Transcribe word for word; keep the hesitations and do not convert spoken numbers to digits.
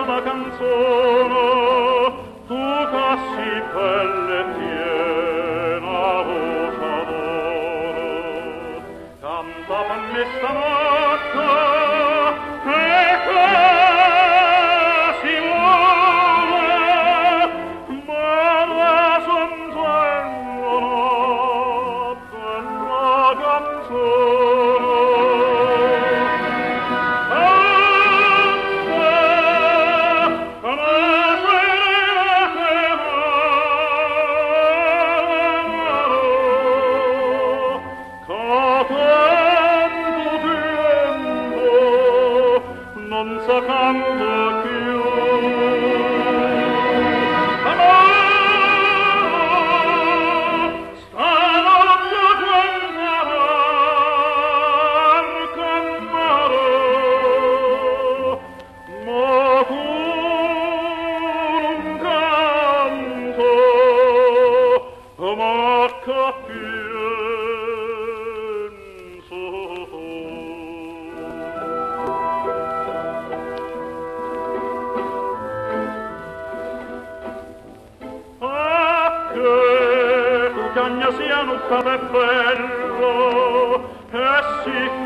la canzone, tu cassi belle piena voce d'oro, canta per me stanotte e che si muove, ma la sontengono bella canzone. Non sa canto più amore, stanotte cantarar con mare, ma tu non canto, ma capienzo. Cagna sia nucca per bello, e si